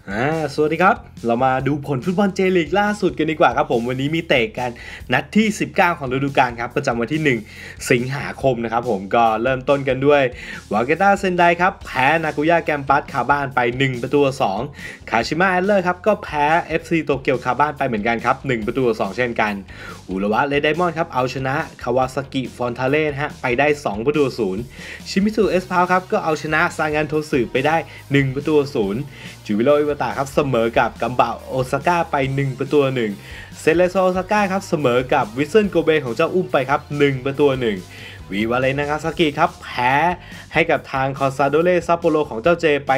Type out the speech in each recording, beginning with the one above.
สวัสดีครับเรามาดูผลฟุตบอลเจลีกล่าสุดกันดีกว่าครับผมวันนี้มีเตะกันนัดที่19ของฤดูกาลครับประจำวันที่1สิงหาคมนะครับผมก็เริ่มต้นกันด้วยวาเกต้าเซนไดครับแพ้นากุย่าแกมปัสคาบ้านไป1-2คาชิมะแอตเลอร์ครับก็แพ้ FC โตเกียวคาบ้านไปเหมือนกันครับ1-2เช่นกันอุระวะเรดไดมอนด์ครับเอาชนะคาวาซากิฟอนทาเล่ฮะไปได้2-0ชิมิซุเอสพาวครับก็เอาชนะซางานโทสึไปได้1-0จูบิโรอิวาตะครับเสมอกับกัมบะโอซาก้าไป1-1เซเลโซโอซาก้าครับเสมอกับวิสเซิลโกเบของเจ้าอุ้มไปครับ1-1วิวาเลนากาซากิครับแพ้ให้กับทางคอนซาโดเรซัปโปโรของเจ้าเจไป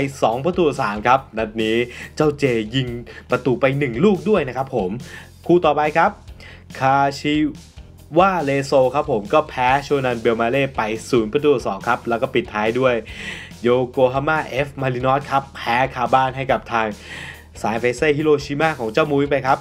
2-3ครับนัดนี้เจ้าเจยิงประตูไป1ลูกด้วยนะครับผมคู่ต่อไปครับคาชิว่าเลโซครับผมก็แพ้โชนันเบลมาเล่ไป0-2ครับแล้วก็ปิดท้ายด้วยโยโกฮาม่าเอฟมารินอสครับแพ้คาบ้านให้กับทางสายเฟเซ่ฮิโรชิมาของเจ้ามุ้ยไปครับ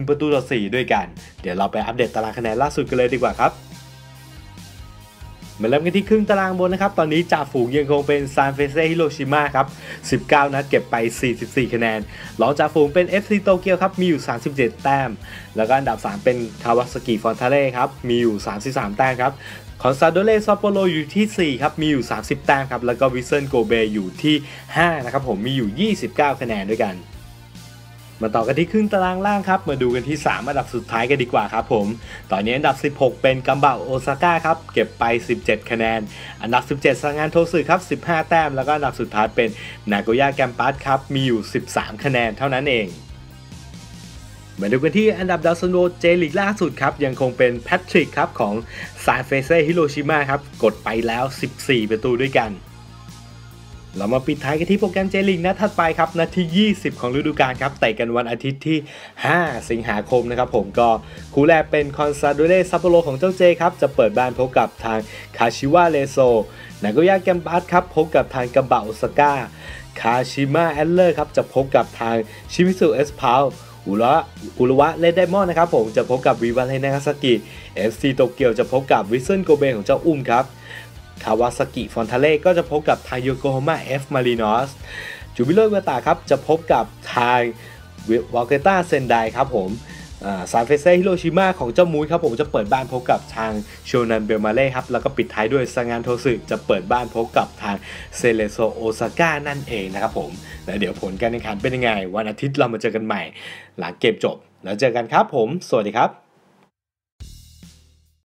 1-4ด้วยกันเดี๋ยวเราไปอัปเดตตารางคะแนนล่าสุดกันเลยดีกว่าครับมาเริ่มกันที่ครึ่งตารางบนนะครับตอนนี้จ่าฝูงยังคงเป็นซานเฟเซ่ฮิโรชิมาครับ19นัดเก็บไป44คะแนนรองจ่าฝูงเป็น FC โตเกียวครับมีอยู่37แต้มแล้วก็อันดับ3เป็นคาวาซากิฟอนทาเร่ครับมีอยู่33แต้มครับคอนซาโดเรซัปโปโรอยู่ที่4ครับมีอยู่30แต้มครับแล้วก็วิสเซิลโกเบอยู่ที่5นะครับผมมีอยู่29คะแนนด้วยกันมาต่อกันที่ครึ่งตารางล่างครับมาดูกันที่3อันดับสุดท้ายกันดีกว่าครับผมตอนนี้อันดับ16เป็นกัมบะโอซาก้าครับเก็บไป17คะแนนอันดับ17ซางานโทสึครับ15แต้มแล้วก็อันดับสุดท้ายเป็นนาโกย่าแกมปัสครับมีอยู่13คะแนนเท่านั้นเองมาดูกันที่อันดับดาวซันโวเจลีกล่าสุดครับยังคงเป็นแพทริกครับของซานเฟเซ่ฮิโรชิมาครับกดไปแล้ว14ประตูด้วยกันเรามาปิดท้ายกันที่โปรแกรมเจลีกนัดถัดไปครับนัดที่20ของฤดูกาลครับเตะกันวันอาทิตย์ที่5สิงหาคมนะครับผมก็คู่แรกเป็นคอนซาโดเรซัปโปโรของเจ้าเจครับจะเปิดบ้านพบกับทางคาชิวะเรโซนาโกย่าแกมปัสครับพบกับทางกัมบะโอซาก้าคาชิมะแอตเลอร์ครับจะพบกับทางชิมิซุเอสพาวอุระวะเรดไดมอนด์นะครับผมจะพบกับวิวาเลนากาซากิ FC โตเกียวจะพบกับวิสเซิลโกเบของเจ้าอุ้มครับคาวาซากิฟอนทาเล่ก็จะพบกับทางโยโกฮาม่าเอฟมารินอสจูบิโรอิวาตะครับจะพบกับทางวาเกต้าเซนไดครับผมซานเฟเซ่ฮิโรชิมาของเจ้ามุ้ยครับผมจะเปิดบ้านพบกับทางโชนันเบลมาเล่ครับแล้วก็ปิดท้ายด้วยซางานโทสึจะเปิดบ้านพบกับทางเซเลโซโอซาก้านั่นเองนะครับผมแล้วเดี๋ยวผลการแข่งขันเป็นยังไงวันอาทิตย์เรามาเจอกันใหม่หลังเกมจบแล้วเจอกันครับผมสวัสดีครับ